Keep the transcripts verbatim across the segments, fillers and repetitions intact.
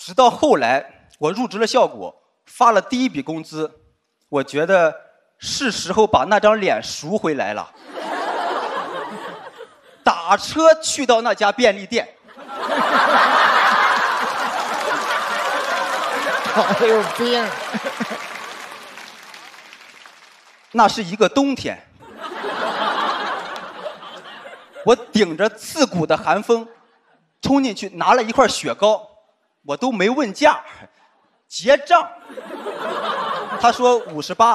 直到后来我入职了效果，发了第一笔工资，我觉得是时候把那张脸赎回来了。打车去到那家便利店， 好有病。 那是一个冬天，我顶着刺骨的寒风冲进去拿了一块雪糕，我都没问价，结账，他说五十八。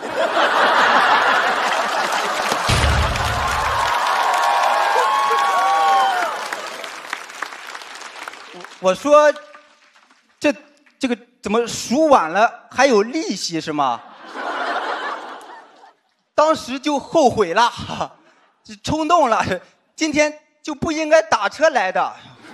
我说，这这个怎么赎晚了还有利息是吗？当时就后悔了，就冲动了，今天就不应该打车来的。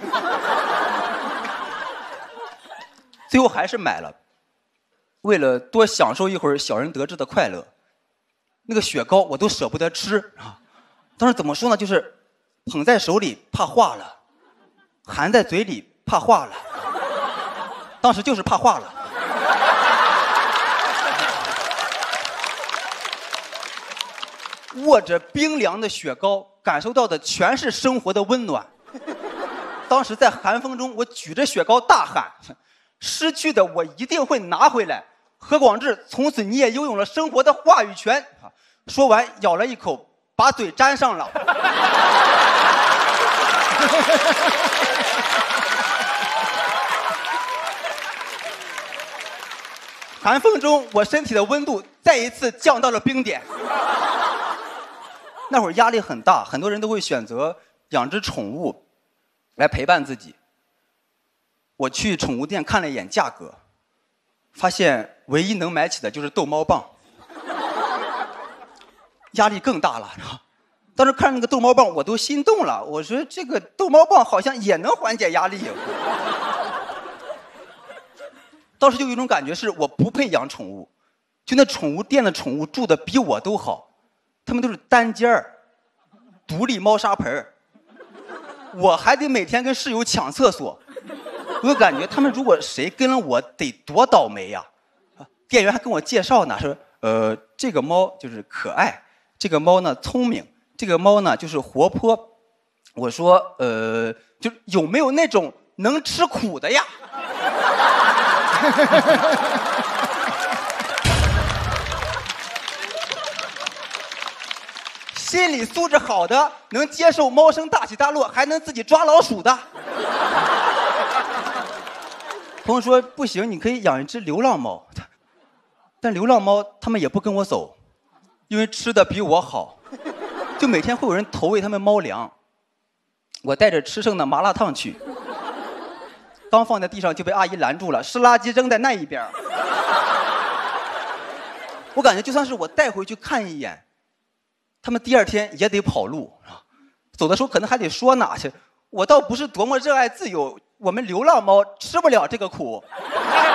最后还是买了，为了多享受一会儿小人得志的快乐。那个雪糕我都舍不得吃啊，当时怎么说呢？就是捧在手里怕化了，含在嘴里怕化了，当时就是怕化了。握着冰凉的雪糕，感受到的全是生活的温暖。当时在寒风中，我举着雪糕大喊：“失去的我一定会拿回来。”何广智，从此你也拥有了生活的话语权。说完，咬了一口，把嘴粘上了。寒风中，我身体的温度再一次降到了冰点。那会儿压力很大，很多人都会选择养只宠物来陪伴自己。我去宠物店看了一眼价格，发现唯一能买起的就是逗猫棒，压力更大了。当时看那个逗猫棒，我都心动了。我说这个逗猫棒好像也能缓解压力。当时就有一种感觉是我不配养宠物，就那宠物店的宠物住的比我都好。他们都是单间儿，独立猫砂盆儿，我还得每天跟室友抢厕所。我感觉他们如果谁跟了我，得多倒霉呀！店员还跟我介绍呢，说呃，这个猫就是可爱，这个猫呢聪明，这个猫呢就是活泼。我说呃，就有没有那种能吃苦的呀？心理素质好的，能接受猫生大起大落，还能自己抓老鼠的。朋友说不行，你可以养一只流浪猫，但流浪猫他们也不跟我走，因为吃的比我好，就每天会有人投喂他们猫粮。我带着吃剩的麻辣烫去，刚放在地上就被阿姨拦住了，是垃圾扔在那一边。我感觉就算是我带回去看一眼，他们第二天也得跑路，走的时候可能还得说哪去。我倒不是多么热爱自由，我们流浪猫吃不了这个苦。